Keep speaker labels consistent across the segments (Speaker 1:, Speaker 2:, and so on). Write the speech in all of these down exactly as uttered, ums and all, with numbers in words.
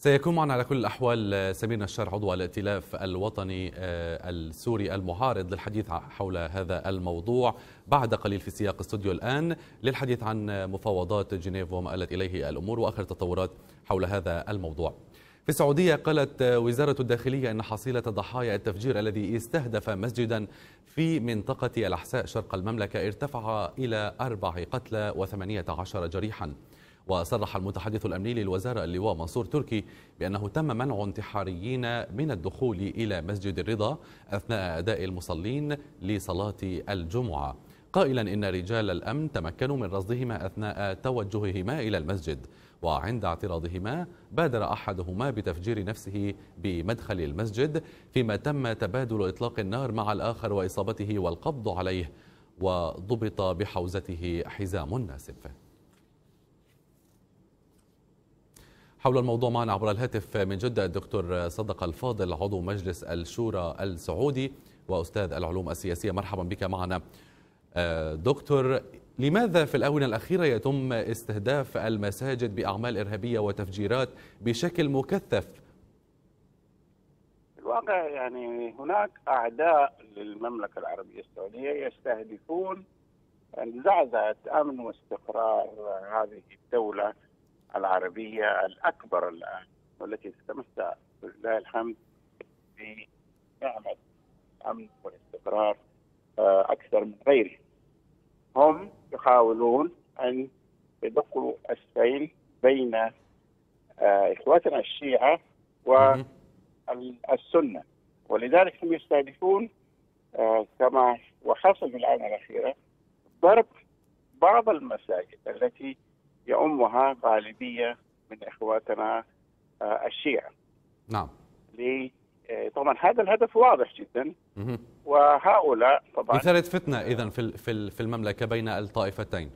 Speaker 1: سيكون معنا على كل الأحوال سمير نشار عضو الائتلاف الوطني السوري المعارض للحديث حول هذا الموضوع بعد قليل في سياق استوديو الآن للحديث عن مفاوضات جنيف وما آلت إليه الأمور وآخر التطورات حول هذا الموضوع. في السعودية قالت وزارة الداخلية أن حصيلة ضحايا التفجير الذي استهدف مسجدا في منطقة الأحساء شرق المملكة ارتفع إلى أربع قتلى وثمانية عشر جريحا. وصرح المتحدث الأمني للوزارة اللواء منصور تركي بأنه تم منع انتحاريين من الدخول إلى مسجد الرضا أثناء أداء المصلين لصلاة الجمعة، قائلا إن رجال الأمن تمكنوا من رصدهما أثناء توجههما إلى المسجد، وعند اعتراضهما بادر أحدهما بتفجير نفسه بمدخل المسجد، فيما تم تبادل إطلاق النار مع الآخر وإصابته والقبض عليه، وضبط بحوزته حزام ناسف. حول الموضوع معنا عبر الهاتف من جدة الدكتور صدق الفاضل عضو مجلس الشورى السعودي وأستاذ العلوم السياسية. مرحبا بك معنا دكتور. لماذا في الآونة الأخيرة يتم استهداف المساجد بأعمال إرهابية وتفجيرات بشكل مكثف؟
Speaker 2: في الواقع يعني هناك أعداء للمملكة العربية السعودية يستهدفون زعزعة أمن واستقرار هذه الدولة العربية الأكبر الآن، والتي تتمتع بالله الحمد بنعمة الأمن والاستقرار أكثر من غيره. هم يحاولون أن يدقوا السيل بين إخواتنا الشيعة والسنة، ولذلك هم يستهدفون كما وحصل في الآونة الأخيرة ضرب بعض المساجد التي يؤمها غالبية من إخواتنا الشيعة.
Speaker 1: نعم.
Speaker 2: طبعا هذا الهدف واضح جدا، وهؤلاء طبعا
Speaker 1: إثارة فتنة إذن في في المملكة بين الطائفتين.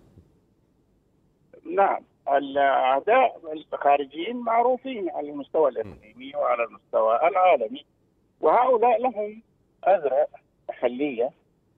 Speaker 2: نعم، الأعداء الخارجيين معروفين على المستوى الإقليمي وعلى المستوى العالمي، وهؤلاء لهم أزرع محلية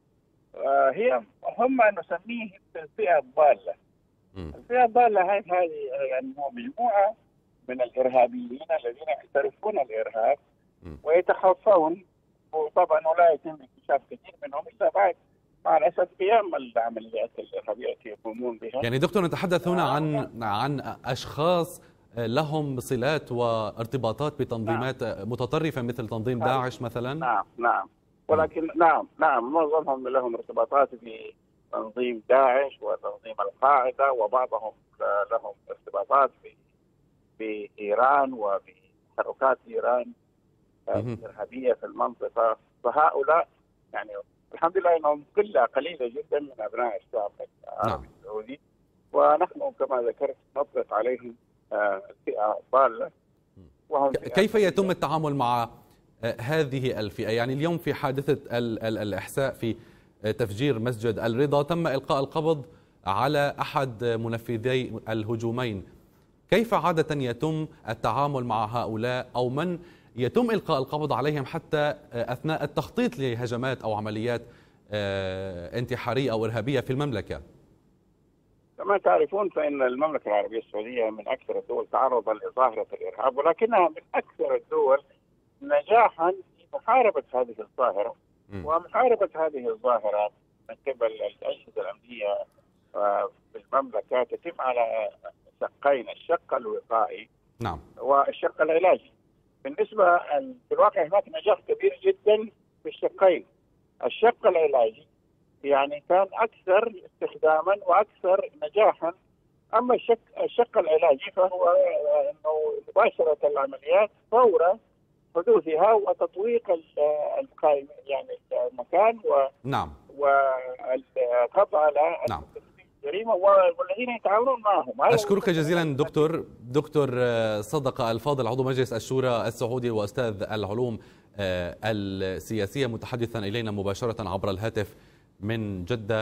Speaker 2: هي هم نسميه الفئة الضالة. الفئة الضالة هذه يعني هو مجموعة من الإرهابيين الذين يعترفون الإرهاب ويتخفون، وطبعا ولا يتم اكتشاف كثير منهم إلا بعد مع الأسف قيام العمليات الإرهابية التي يقومون بها.
Speaker 1: يعني دكتور نتحدث هنا عن عن أشخاص لهم صلات وارتباطات بتنظيمات نعم. متطرفة مثل تنظيم نعم. داعش مثلا.
Speaker 2: نعم نعم ولكن نعم نعم معظمهم لهم ارتباطات ب تنظيم داعش وتنظيم القاعدة، وبعضهم لهم ارتباطات بإيران وبتحركات إيران الإرهابية في المنطقة. فهؤلاء يعني الحمد لله أنهم قلة قليلة جدا من أبناء الشعب العربي السعودي، ونحن كما ذكرت نطلق عليهم الفئة الضالة.
Speaker 1: كيف يتم التعامل مع هذه الفئة؟ يعني اليوم في حادثة الإحساء في تفجير مسجد الرضا تم إلقاء القبض على أحد منفذي الهجومين، كيف عادة يتم التعامل مع هؤلاء أو من يتم إلقاء القبض عليهم حتى أثناء التخطيط لهجمات أو عمليات انتحارية أو إرهابية في المملكة؟
Speaker 2: كما تعرفون فإن المملكة العربية السعودية من أكثر الدول تعرض لظاهرة الإرهاب، ولكنها من أكثر الدول نجاحا في محاربة هذه الظاهرة. ومحاربة هذه الظاهرة من قبل الأجهزة الأمنية في المملكة تتم على شقين، الشق الوقائي
Speaker 1: نعم
Speaker 2: والشق العلاجي. بالنسبة في الواقع هناك نجاح كبير جدا في الشقين. الشق العلاجي يعني كان أكثر استخداما وأكثر نجاحا، أما الشق الشق العلاجي فهو أنه مباشرة العمليات فور حدوثها وتطويق القائم يعني المكان و
Speaker 1: نعم
Speaker 2: والقبض على
Speaker 1: نعم.
Speaker 2: الجريمه والذين يتعاونون معهم.
Speaker 1: أشكرك جزيلا دكتور دكتور صدق الفاضل عضو مجلس الشورى السعودي وأستاذ العلوم السياسية متحدثا إلينا مباشرة عبر الهاتف من جدة.